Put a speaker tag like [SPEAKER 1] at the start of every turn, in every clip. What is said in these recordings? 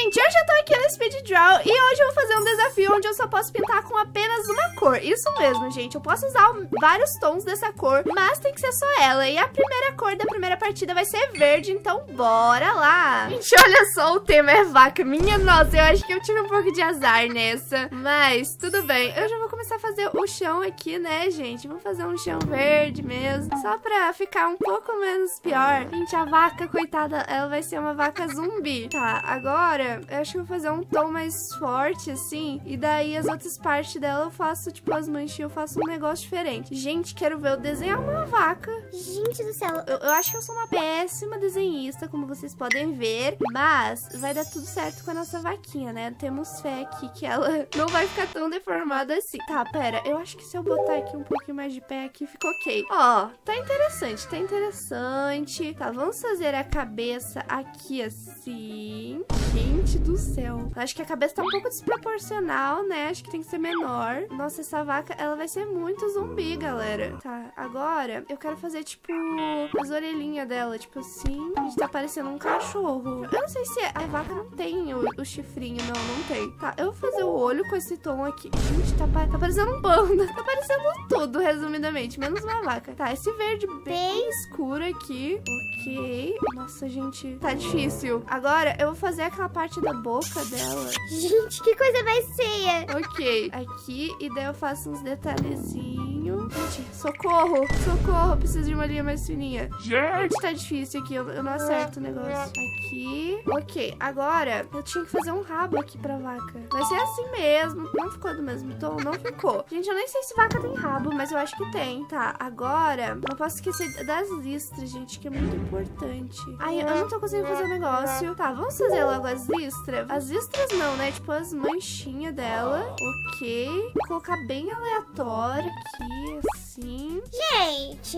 [SPEAKER 1] Gente, eu já tô aqui no Speed Draw e hoje eu vou fazer um desafio onde eu só posso pintar com apenas uma cor. Isso mesmo, gente. Eu posso usar vários tons dessa cor, mas tem que ser só ela. E a primeira cor da primeira partida vai ser verde, então bora lá. Gente, olha só, o tema é vaca. Minha nossa, eu acho que eu tive um pouco de azar nessa, mas tudo bem. Eu já vou começar a fazer o chão aqui, né, gente? Vou fazer um chão verde mesmo, só pra ficar um pouco menos pior. Gente, a vaca, coitada, ela vai ser uma vaca zumbi. Tá, agora eu acho que eu vou fazer um tom mais forte, assim, e daí as outras partes dela eu faço, tipo, as manchinhas, eu faço um negócio diferente. Gente, quero ver eu desenhar uma vaca.
[SPEAKER 2] Gente do céu.
[SPEAKER 1] Eu acho que eu sou uma péssima desenhista, como vocês podem ver, mas vai dar tudo certo com a nossa vaquinha, né? Temos fé aqui que ela não vai ficar tão deformada assim. Tá, pera, eu acho que se eu botar aqui um pouquinho mais de pé aqui, ficou ok. Ó, tá interessante, tá interessante. Tá, vamos fazer a cabeça aqui assim. Gente do céu. Acho que a cabeça tá um pouco desproporcional, né? Acho que tem que ser menor. Nossa, essa vaca, ela vai ser muito zumbi, galera. Tá, agora eu quero fazer, tipo, as orelhinhas dela, tipo assim. A gente tá parecendo um cachorro. Eu não sei se a vaca não tem o chifrinho. Não tem. Tá, eu vou fazer o olho com esse tom aqui. Gente, tá parecendo um panda. Tá parecendo tudo, resumidamente. Menos uma vaca. Tá, esse verde bem escuro aqui. Ok. Nossa, gente, tá difícil. Agora eu vou fazer aquela parte da boca dela.
[SPEAKER 2] Gente, que coisa mais feia.
[SPEAKER 1] Ok, aqui, e daí eu faço uns detalhezinhos. Gente, socorro, socorro, preciso de uma linha mais fininha. Gente, tá difícil aqui, eu não acerto o negócio. Aqui, ok, agora eu tinha que fazer um rabo aqui pra vaca. Vai ser assim mesmo, não ficou do mesmo tom, não ficou. Gente, eu nem sei se vaca tem rabo, mas eu acho que tem. Tá, agora, não posso esquecer das listras, gente, que é muito importante. Ai, eu não tô conseguindo fazer o negócio. Tá, vamos fazer logo as listras. As listras não, né, tipo as manchinhas dela. Ok, vou colocar bem aleatório aqui, assim.
[SPEAKER 2] Gente,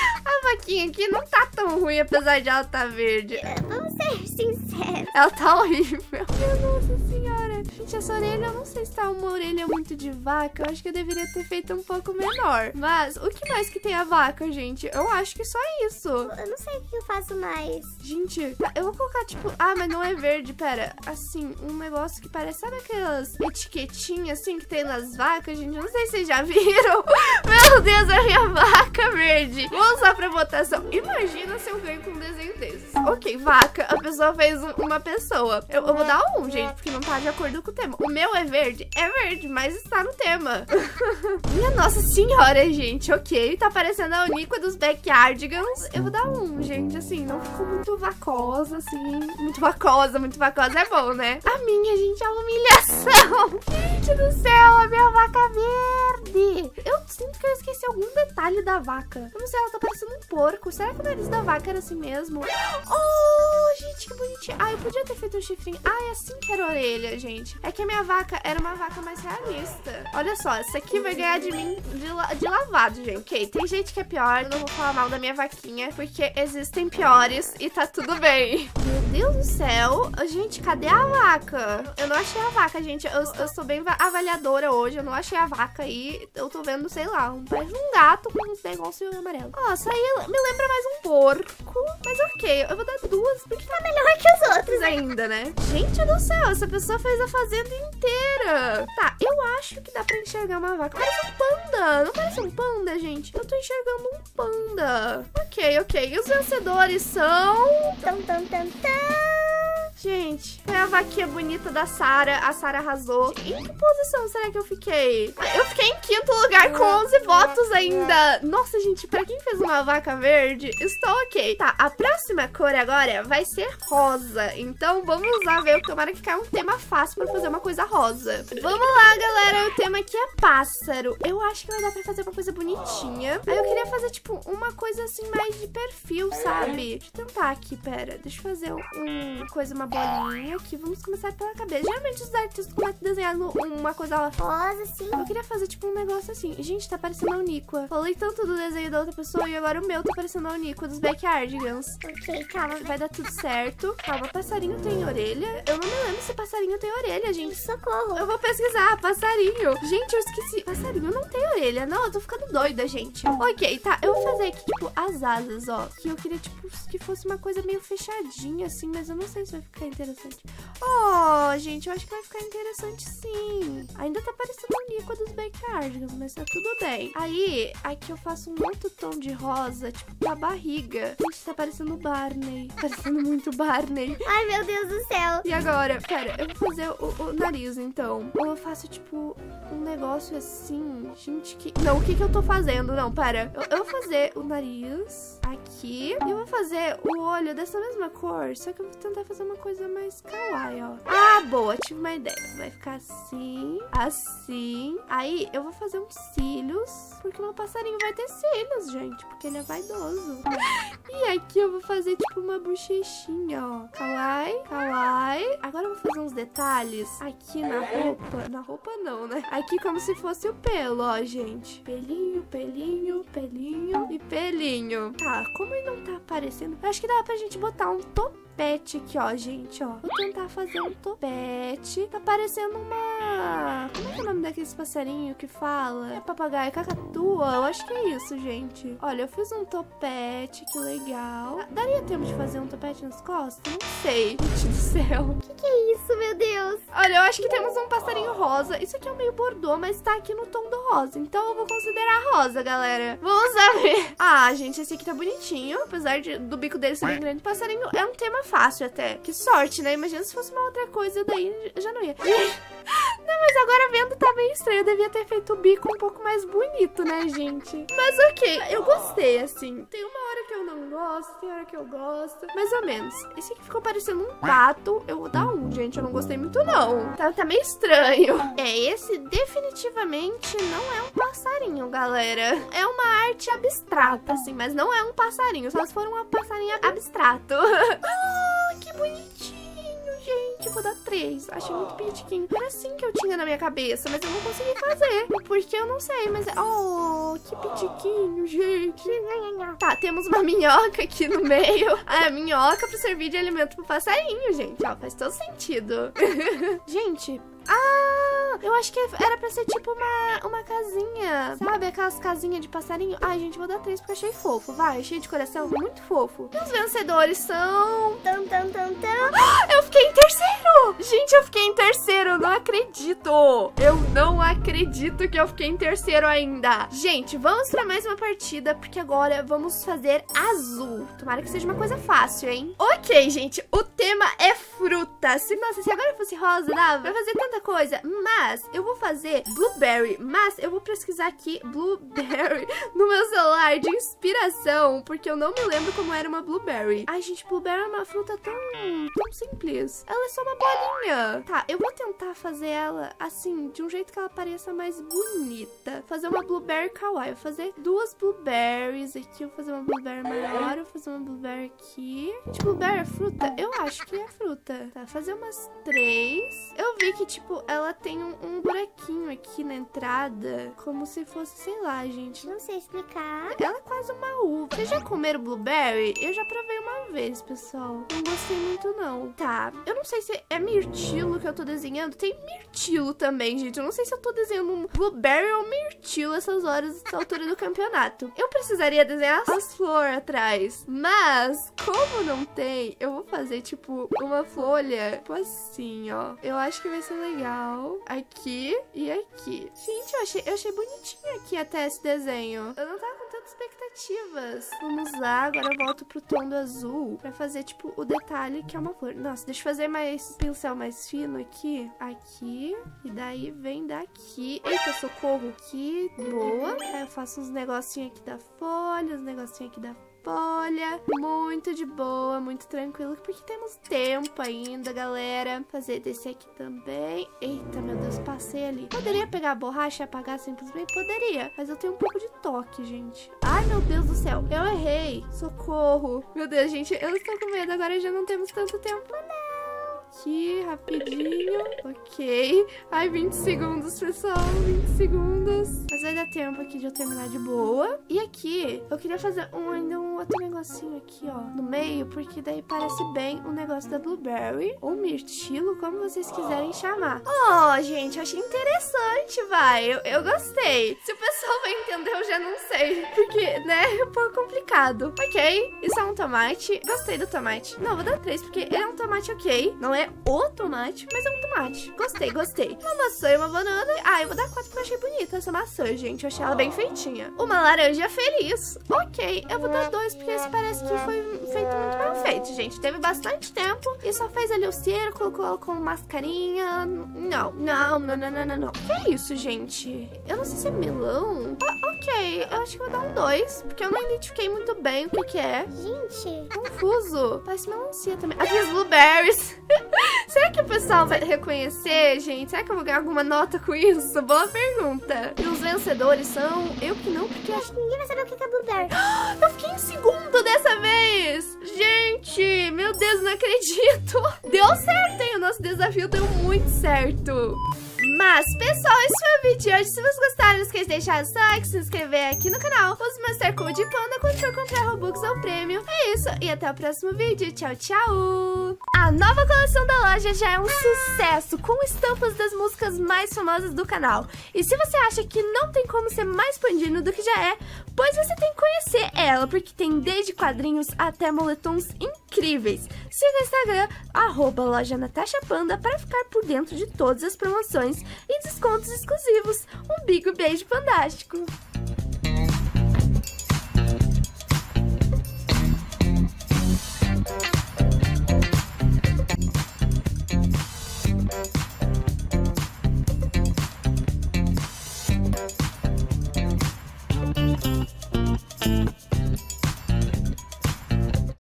[SPEAKER 1] A vaquinha aqui não tá tão ruim, apesar de ela tá verde.
[SPEAKER 2] vamos ser sinceros.
[SPEAKER 1] Ela tá horrível. Minha nossa senhora. Gente, essa orelha, eu não sei se tá uma orelha muito de vaca. Eu acho que eu deveria ter feito um pouco menor. Mas, o que mais que tem a vaca, gente? Eu acho que só isso.
[SPEAKER 2] Eu não sei o que eu faço mais.
[SPEAKER 1] Gente, tá, eu vou colocar, tipo... Ah, mas não é verde, pera. Assim, um negócio que parece... Sabe aquelas etiquetinhas, assim, que tem nas vacas, gente? Eu não sei se vocês já viram. Meu Deus, a minha vaca verde. Vou usar pra votação. Imagina se eu ganho com um desenho desses. Ok, vaca. A pessoa fez uma pessoa. Eu vou dar um, gente, porque não tá de acordo com o tema. O meu é verde, mas está no tema. Minha nossa senhora, gente. Ok, tá parecendo a Uniqua dos Backyardigans. Eu vou dar um, gente, assim, não ficou muito vacosa, assim. Muito vacosa é bom, né? A minha, gente, é uma humilhação. Gente do céu, a minha vaca verde. Eu sinto que eu esqueci algum detalhe da vaca. Eu não sei, ela tá parecendo um porco. Será que o nariz da vaca era assim mesmo? Oh, gente, que bonitinho. Ah, eu podia ter feito um chifrinho. Ah, é assim que era a orelha, gente. É que a minha vaca era uma vaca mais realista. Olha só, essa aqui vai ganhar de mim de lavado, gente. Ok, tem gente que é pior. Eu não vou falar mal da minha vaquinha, porque existem piores e tá tudo bem. Meu Deus do céu. Gente, cadê a vaca? Eu não achei a vaca, gente. Eu sou bem avaliadora hoje. Eu não achei a vaca aí. Eu tô vendo, sei lá, parece um gato com um negócio amarelo. Ó, essa aí me lembra mais um porco. Mas ok, eu vou dar duas, porque tá melhor que os outros ainda, né? Gente do céu, essa pessoa fez a fazenda inteira. Tá, eu acho que dá pra enxergar uma vaca. Parece um panda. Não parece um panda, gente? Eu tô enxergando um panda. Ok. E os vencedores são... Gente, foi a vaquinha bonita da Sarah. A Sarah arrasou. Em que posição será que eu fiquei? Eu fiquei em quinto lugar com 11 votos ainda. Nossa, gente, pra quem fez uma vaca verde, estou ok. Tá, a próxima cor agora vai ser rosa. Então, vamos lá ver. Tomara que caia um tema fácil pra fazer uma coisa rosa. Vamos lá, galera. O tema aqui é pássaro. Eu acho que vai dar pra fazer uma coisa bonitinha. Aí eu queria fazer, tipo, uma coisa assim mais de perfil, sabe? Deixa eu tentar aqui, pera. Deixa eu fazer uma bolinha aqui. Vamos começar pela cabeça. Geralmente os artistas começam a desenhar uma coisa
[SPEAKER 2] rosa, assim.
[SPEAKER 1] Eu queria fazer tipo um negócio assim. Gente, tá parecendo a Uniqua. Falei tanto do desenho da outra pessoa e agora o meu tá parecendo a Uniqua dos Backyardigans.
[SPEAKER 2] Ok, calma.
[SPEAKER 1] Vai dar tudo certo. Calma, passarinho tem orelha? Eu não me lembro se passarinho tem orelha, gente.
[SPEAKER 2] Socorro.
[SPEAKER 1] Eu vou pesquisar. Passarinho. Gente, eu esqueci. Passarinho não tem orelha. Não, eu tô ficando doida, gente. Ok, tá. Eu vou fazer aqui, tipo, as asas, ó. Que eu queria, tipo, que fosse uma coisa meio fechadinha, assim. Mas eu não sei se vai ficar interessante. Oh, boa, gente. Eu acho que vai ficar interessante sim. Ainda tá parecendo um líquido dos Backyardigans, mas tá tudo bem. Aí, aqui eu faço um outro tom de rosa, tipo, pra barriga. Gente, tá parecendo o Barney. Parecendo muito Barney.
[SPEAKER 2] Ai, meu Deus do céu.
[SPEAKER 1] E agora, pera, eu vou fazer o nariz, então. Ou eu faço, tipo, um negócio assim. Gente, que... Não, o que que eu tô fazendo? Não, pera. Eu vou fazer o nariz aqui. E eu vou fazer o olho dessa mesma cor. Só que eu vou tentar fazer uma coisa mais kawaii, ó. Ah, boa, tive uma ideia. Vai ficar assim, assim. Aí, eu vou fazer uns cílios. Porque meu passarinho vai ter cílios, gente. Porque ele é vaidoso. E aqui eu vou fazer, tipo, uma bochechinha, ó. Kawaii, kawaii. Agora eu vou fazer uns detalhes aqui na roupa. Na roupa não, né? Aqui como se fosse o pelo, ó, gente. Pelinho, pelinho, pelinho e pelinho. Tá, como ele não tá aparecendo, eu acho que dá pra gente botar um topete aqui, ó, gente, ó. Vou tentar fazer um topete. Tá parecendo uma... Como é que é o nome daqueles passarinhos que fala? É papagaio, cacatua? Eu acho que é isso, gente. Olha, eu fiz um topete, que legal. Daria tempo de fazer um topete nas costas? Não sei, gente do céu.
[SPEAKER 2] Que é isso, meu Deus?
[SPEAKER 1] Olha, eu acho que temos um passarinho rosa. Isso aqui é meio bordô, mas tá aqui no tom do rosa. Então eu vou considerar rosa, galera. Vamos ver. Ah, gente, esse aqui tá bonitinho. Apesar do bico dele ser bem grande. Passarinho é um tema fácil até. Que sorte, né? Imagina se fosse uma outra coisa, daí já não ia. Não, mas agora vendo tá bem estranho. Eu devia ter feito o bico um pouco mais bonito, né, gente? Mas ok, eu gostei, assim. Tem uma hora que eu não gosto, tem hora que eu gosto. Mais ou menos. Esse aqui ficou parecendo um pato. Eu vou dar um, gente. Eu não gostei muito, não. Tá meio estranho. Esse definitivamente não é um passarinho, galera. É uma arte abstrata, assim, mas não é um passarinho. Só se for um passarinho abstrato. Oh, que bonitinho, gente. Eu vou dar 3. Achei muito pitiquinho. Era assim que eu tinha na minha cabeça, mas eu não consegui fazer. Porque eu não sei, mas... Oh, que pitiquinho, gente. Tá, temos uma minhoca aqui no meio. A minhoca pra servir de alimento pro passarinho, gente. Ó, faz todo sentido. Gente... Ah, eu acho que era pra ser tipo uma casinha. Sabe, aquelas casinhas de passarinho. Ai, gente, vou dar 3 porque achei fofo. Vai, cheio de coração, muito fofo. E os vencedores são... Eu fiquei em terceiro! Gente, eu fiquei em terceiro, não acredito. Eu não acredito que eu fiquei em terceiro ainda. Gente, vamos pra mais uma partida, porque agora vamos fazer azul. Tomara que seja uma coisa fácil, hein? Ok, gente, o tema é fruta. Nossa, se agora fosse rosa, dava pra fazer tanta coisa, mas eu vou fazer blueberry, mas eu vou pesquisar aqui blueberry no meu celular de inspiração, porque eu não me lembro como era uma blueberry. Ai, gente, blueberry é uma fruta tão simples. Ela é só uma bolinha. Tá, eu vou tentar fazer ela assim, de um jeito que ela pareça mais bonita. Fazer uma blueberry kawaii. Vou fazer 2 blueberries aqui. Vou fazer uma blueberry maior. Vou fazer uma blueberry aqui. Gente, blueberry é fruta? Eu acho que é fruta. Tá, fazer umas 3. Eu vi que, tipo, ela tem um buraquinho aqui na entrada, como se fosse, sei lá, gente.
[SPEAKER 2] Não sei explicar.
[SPEAKER 1] Ela é quase uma uva. Vocês já comeram blueberry? Eu já provei uma vez, pessoal. Não gostei muito, não. Tá, eu não sei se é mirtilo que eu tô desenhando. Tem mirtilo também, gente. Eu não sei se eu tô desenhando um blueberry ou mirtilo essas horas, essa altura do campeonato. Eu precisaria desenhar as flores atrás, mas como não tem, eu vou fazer, tipo, uma folha, tipo assim, ó. Eu acho que vai ser legal. Aqui e aqui. Gente, eu achei bonitinho aqui até esse desenho. Eu não tava com tantas expectativas. Vamos lá, agora eu volto pro tom do azul pra fazer, tipo, o detalhe que é uma flor. Nossa, deixa eu fazer mais pincel mais fino aqui. Aqui. E daí vem daqui. Eita, socorro. Aqui. Boa. Aí eu faço uns negocinhos aqui da folha, uns negocinhos aqui da folha. Muito de boa, muito tranquilo, porque temos tempo ainda, galera. Fazer desse aqui também. Eita, meu Deus, passei ali. Poderia pegar a borracha e apagar simplesmente? Poderia, mas eu tenho um pouco de toque, gente. Ai, meu Deus do céu, eu errei. Socorro. Meu Deus, gente, eu estou com medo. Agora já não temos tanto tempo, não. Aqui, rapidinho. Ok. Ai, 20 segundos, pessoal. 20 segundos. Mas vai dar tempo aqui de eu terminar de boa. E aqui, eu queria fazer ainda um outro negocinho aqui, ó, no meio, porque daí parece bem o negócio da Blueberry ou Mirtilo, como vocês quiserem chamar. Oh, gente, eu achei interessante, vai. Eu gostei. Se o pessoal vai entender, eu já não sei, porque, né, é um pouco complicado. Ok, isso é um tomate. Gostei do tomate. Não, vou dar 3, porque ele é um tomate ok. Não é o tomate, mas é um tomate. Gostei, gostei. Uma maçã e uma banana. Ah, eu vou dar 4 porque eu achei bonita essa maçã, gente. Eu achei ela bem feitinha. Uma laranja feliz. Ok, eu vou dar 2, porque esse parece que foi feito muito mal feito, gente. Teve bastante tempo e só fez ali o cera, colocou ela com mascarinha. Não. Que é isso, gente? Eu não sei se é melão. Ah, ok, eu acho que eu vou dar um 2, porque eu não identifiquei muito bem o que é.
[SPEAKER 2] Gente,
[SPEAKER 1] Confuso. Parece melancia também. Aqui as blueberries. Será que o pessoal vai reconhecer, gente? Será que eu vou ganhar alguma nota com isso? Boa pergunta. E os vencedores são... Eu que não, porque...
[SPEAKER 2] acho que ninguém vai saber o que é Blueberry.
[SPEAKER 1] Eu fiquei em segundo dessa vez. Gente, meu Deus, não acredito. Deu certo, hein? O nosso desafio deu muito certo. Mas, pessoal, esse foi o vídeo de hoje. Se vocês gostaram, não esqueça de deixar o like, se inscrever aqui no canal. Use o Master Code Panda quando for comprar Robux ou prêmio. É isso, e até o próximo vídeo. Tchau, tchau! A nova coleção da loja já é um sucesso, com estampas das músicas mais famosas do canal. E se você acha que não tem como ser mais pandino do que já é, pois você tem que conhecer ela, porque tem desde quadrinhos até moletons incríveis. Siga o Instagram, @loja_NatashaPanda, para ficar por dentro de todas as promoções e descontos exclusivos. Um big beijo fantástico!